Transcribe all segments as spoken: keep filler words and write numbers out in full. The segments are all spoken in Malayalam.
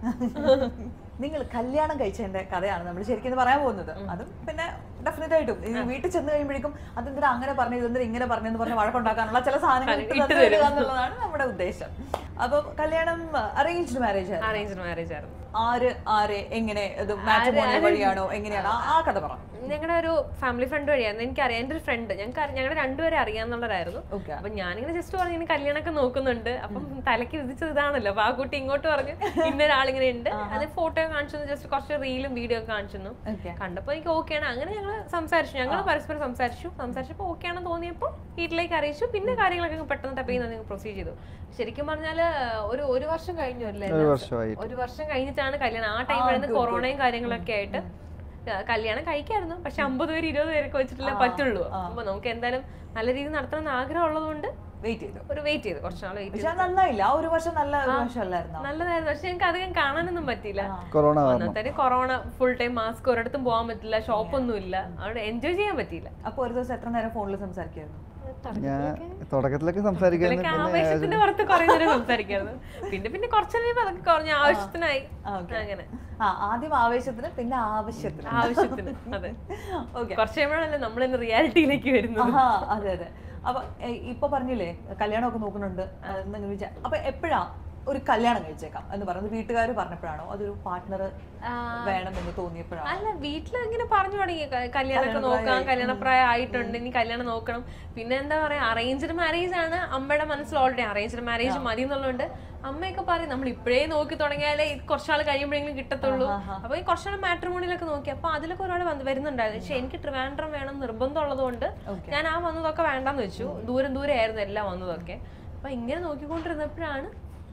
നിങ്ങൾ കല്യാണം കഴിച്ചതിന്റെ കഥയാണ് നമ്മൾ ശരിക്കും പറയാൻ പോകുന്നത്. അതും പിന്നെ ഡെഫിനറ്റ് ആയിട്ടും വീട്ടിൽ ചെന്ന് കഴിയുമ്പോഴേക്കും അതെന്തിനാ അങ്ങനെ പറഞ്ഞു, ഇതെന്തിനാ ഇങ്ങനെ പറഞ്ഞെന്ന് പറഞ്ഞ് വഴക്കുണ്ടാക്കാനുള്ള ചില സാധനങ്ങൾ എന്നുള്ളതാണ് നമ്മുടെ ഉദ്ദേശം. അപ്പൊ കല്യാണം അറേഞ്ച്ഡ് മാരേജ് ആയിരുന്നു. അറേഞ്ച്ഡ് മാരേജ് ആയിരുന്നു. ആര് ആരെ എങ്ങനെ മാട്രിമോണി വഴിയാണോ എങ്ങനെയാണോ ആ കഥ പറ. ഞങ്ങളുടെ ഒരു ഫാമിലി ഫ്രണ്ട് വഴിയായിരുന്നു. എനിക്കറിയാം, എൻ്റെ ഒരു ഫ്രണ്ട്, ഞങ്ങൾക്ക് ഞങ്ങളുടെ രണ്ടുപേരെ അറിയാന്നുള്ളതായിരുന്നു. അപ്പൊ ഞാനിങ്ങനെ ജസ്റ്റ് പറഞ്ഞു ഇങ്ങനെ കല്യാണമൊക്കെ നോക്കുന്നുണ്ട്. അപ്പം തലയ്ക്ക് വിധിച്ചത് ഇതാണല്ലോ. അപ്പൊ ആ കുട്ടി ഇങ്ങോട്ട് പറഞ്ഞു ഇന്നൊരാളിങ്ങനെ ഉണ്ട്, അത് ഫോട്ടോ കാണിച്ചു, ജസ്റ്റ് കുറച്ച് റീലും വീഡിയോ ഒക്കെ കാണിച്ചു. കണ്ടപ്പോ എനിക്ക് ഓക്കെയാണ്. അങ്ങനെ ഞങ്ങൾ സംസാരിച്ചു, ഞങ്ങൾ പരസ്പരം സംസാരിച്ചു. സംസാരിച്ചപ്പോൾ ഓക്കെ ആണെന്ന് തോന്നിയപ്പോൾ വീട്ടിലേക്ക് അറിയിച്ചു. പിന്നെ കാര്യങ്ങളൊക്കെ പെട്ടെന്ന് ടപ്പ് ചെയ്യുന്ന പ്രൊസീഡ് ചെയ്തു. ശരിക്കും പറഞ്ഞാല് ഒരു ഒരു വർഷം കഴിഞ്ഞു അല്ലേ? ഒരു വർഷം കഴിഞ്ഞിട്ടാണ് കല്യാണം. ആ ടൈമിലായിരുന്നു കൊറോണയും കാര്യങ്ങളൊക്കെ ആയിട്ട് കല്യാണം കഴിക്കായിരുന്നു. പക്ഷെ അമ്പത് പേര് ഇരുപത് പേരൊക്കെ വെച്ചിട്ടില്ല പറ്റുള്ളൂ. അപ്പൊ നമുക്ക് എന്തായാലും നല്ല രീതിയിൽ നടത്തണം എന്ന് ആഗ്രഹം ഉള്ളത് കൊണ്ട് വെയിറ്റ് ചെയ്തു ഒരു വെയിറ്റ് ചെയ്തു കുറച്ച് നാൾ വെയിറ്റ് ചെയ്തു. നന്നായില്ല, ഒരു വർഷം നല്ല നല്ലതായിരുന്നു. പക്ഷെ എനിക്ക് അധികം കാണാനൊന്നും പറ്റിയില്ല. Corona corona full time mask, ഒരിടത്തും പോകാൻ പറ്റില്ല, ഷോപ്പൊന്നും ഇല്ല, അവിടെ എൻജോയ് ചെയ്യാൻ പറ്റിയില്ല. അപ്പൊ ഒരു ദിവസം എത്ര നേരം ഫോണിൽ സംസാരിക്കായിരുന്നു? ഞാൻ തുടക്കത്തിലൊക്കെ സംസാരിക്കായിരുന്നു, ആവേശത്തിന്റെ പുറത്ത് കുറെ നേരം സംസാരിക്കായിരുന്നു. പിന്നെ പിന്നെ കുറച്ചു അതൊക്കെ കുറഞ്ഞ ആവശ്യത്തിനായി അങ്ങനെ. ആ ആദ്യം ആവേശത്തിന്, പിന്നെ ആവശ്യത്തിന് ആവശ്യത്തിന് അതെ. ഓക്കെ, കുറച്ച് കഴിയുമ്പോഴല്ലേ നമ്മൾ റിയാലിറ്റിയിലേക്ക് വരുന്നത്. അതെ അതെ. അപ്പൊ ഇപ്പൊ പറഞ്ഞില്ലേ കല്യാണമൊക്കെ നോക്കുന്നുണ്ട്, അപ്പൊ എപ്പോഴാ ഒരു കല്യാണം കഴിച്ചേക്കാം എന്ന് പറയുന്നത് വീട്ടുകാർ പറഞ്ഞപ്പോഴാണോ അതൊരു പാർട്ട്ണർ വേണമെന്ന് തോന്നിയപ്പോഴാണ്? അല്ല, വീട്ടിൽ ഇങ്ങനെ പറഞ്ഞു തുടങ്ങി കല്യാണമൊക്കെ നോക്കാം, കല്യാണപ്രായം ആയിട്ടുണ്ട്, ഇനി കല്യാണം നോക്കണം. പിന്നെ എന്താ പറയാ, അറേഞ്ച്ഡ് മാരേജ് ആണ് അമ്മയുടെ മനസ്സിൽ ഓൾറെഡി. അറേഞ്ച്ഡ് മാരേജ് മതി എന്നുള്ളതുകൊണ്ട് അമ്മയൊക്കെ പറയും നമ്മൾ ഇപ്പോഴേ നോക്കി തുടങ്ങിയാലേ കുറച്ചാൾ കഴിയുമ്പോഴെങ്കിലും കിട്ടത്തുള്ളൂ. അപ്പൊ ഈ കുറച്ചാൾ മാട്രിമോണിയിലൊക്കെ നോക്കി. അപ്പൊ അതിലൊക്കെ ഒരുപാട് വന്ന് വരുന്നുണ്ടായിരുന്നു. പക്ഷെ എനിക്ക് ട്രിവാൻഡ്രം വേണം നിർബന്ധം ഉള്ളത് കൊണ്ട് ഞാൻ ആ വന്നതൊക്കെ വേണ്ടാന്ന് വെച്ചു. ദൂരം ദൂരെ ആയിരുന്നു എല്ലാം വന്നതൊക്കെ. അപ്പൊ ഇങ്ങനെ നോക്കിക്കൊണ്ടിരുന്നപ്പോഴാണ്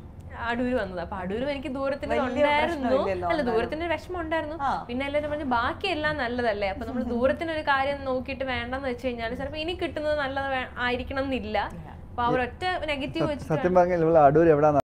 അടൂര് വന്നത്. അപ്പൊ അടൂരും എനിക്ക് ദൂരത്തിന് ഉണ്ടായിരുന്നു, അല്ല ദൂരത്തിന്റെ വിഷമം ഉണ്ടായിരുന്നു. പിന്നെ എല്ലാവരും പറഞ്ഞു ബാക്കിയെല്ലാം നല്ലതല്ലേ, അപ്പൊ നമ്മൾ ദൂരത്തിനൊരു കാര്യം നോക്കിയിട്ട് വേണ്ടെന്ന് വെച്ച് കഴിഞ്ഞാൽ ചിലപ്പോ ഇനി കിട്ടുന്നത് നല്ലത് ആയിരിക്കണം എന്നില്ല. അപ്പൊ അവരൊറ്റ നെഗറ്റീവ് വെച്ചിട്ട് സത്യം പറഞ്ഞാൽ അടൂർ എവിടെ